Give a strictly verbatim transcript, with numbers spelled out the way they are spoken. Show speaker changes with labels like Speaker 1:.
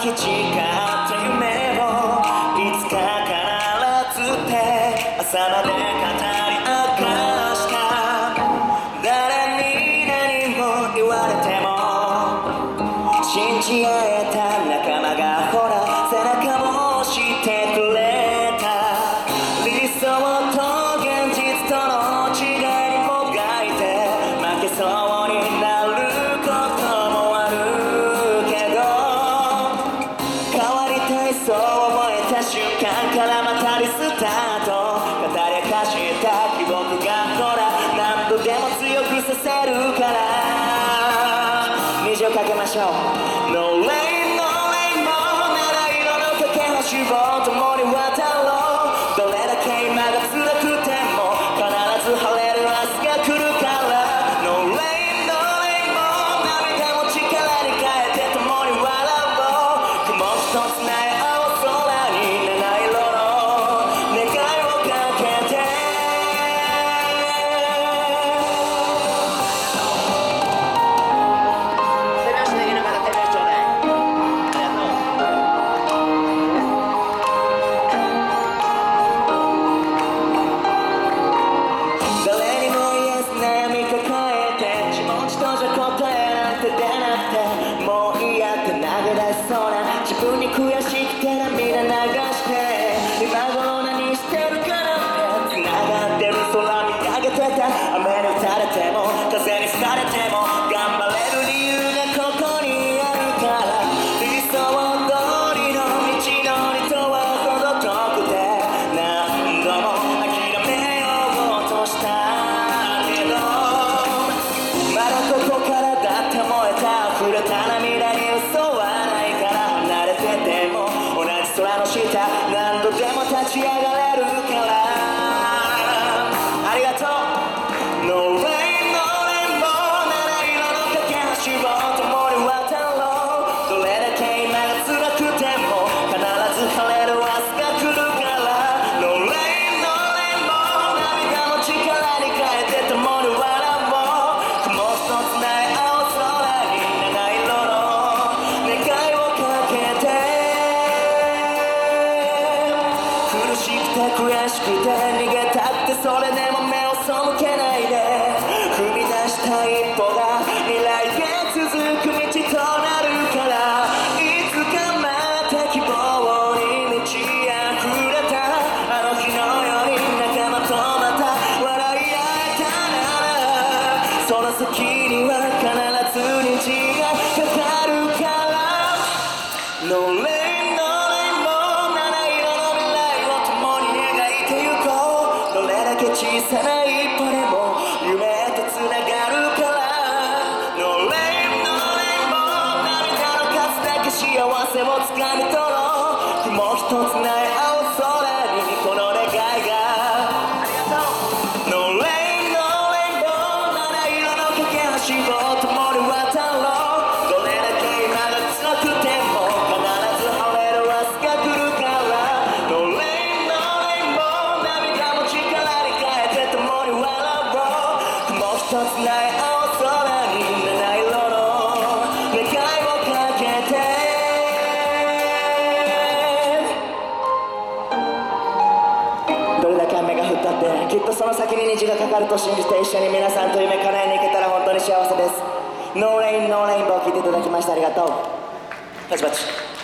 Speaker 1: き誓った夢をいつか必ずって朝まで語り明かした誰に何も言われても信じ合えた仲間がほら背中を押してくれた理想と現実との違いにもがいて負けそうになることもあるけど変わりたいそう思えた瞬間からまたリスタート語り明かした記憶がほら何度でも強くさせるから虹をかけましょう No rain, no rain も七色の架け橋を共に渡ろうどれだけ今が辛くても必ず晴れる明日が来るから No rain, no rain も涙も力に変えて共に笑おう雲一つない青空に七色の願いをかけて自分に悔しくて涙流して今頃何してるかなって繋がってる空見上げてた雨に打たれても風に吹かれても頑張れる理由がここにあるから理想通りの道のりとはほど遠くて何度も諦めようとしたけどまだここからだって燃えた溢れた涙に嘘は空の下何度でも立ち上がれるからありがとう No rain, no rain も七色の架け橋を共に渡ろうどれだけ今が辛くても必ず晴れる明日が来るから No rain, no rain も涙も力に変えて共に笑おう雲一つない青空に七色の願いをかけて苦しくて悔しくて逃げたってそれでも目を背けないで踏み出した一歩が未来へ続く道となるからいつかまた希望に満ち溢れたあの日のように仲間とまた笑い合えたならその先には必ず虹がかかるから No rain, no小さな一歩でも夢とつながるから No rain, no rain も涙の数だけ幸せをつかみ取ろう雲一つない青空にこの願いがありがとう No rain, no rain も七色の架け橋を共に渡ろうどれだけ今が辛くても必ず晴れる明日が来るから No rain, no rain も涙も力一つない青空に七色の願いをかけてどれだけ雨が降ったってきっとその先に虹がかかると信じて一緒に皆さんと夢叶えに行けたら本当に幸せです No rain, no rainbow 聴いていただきましてありがとうパチパチ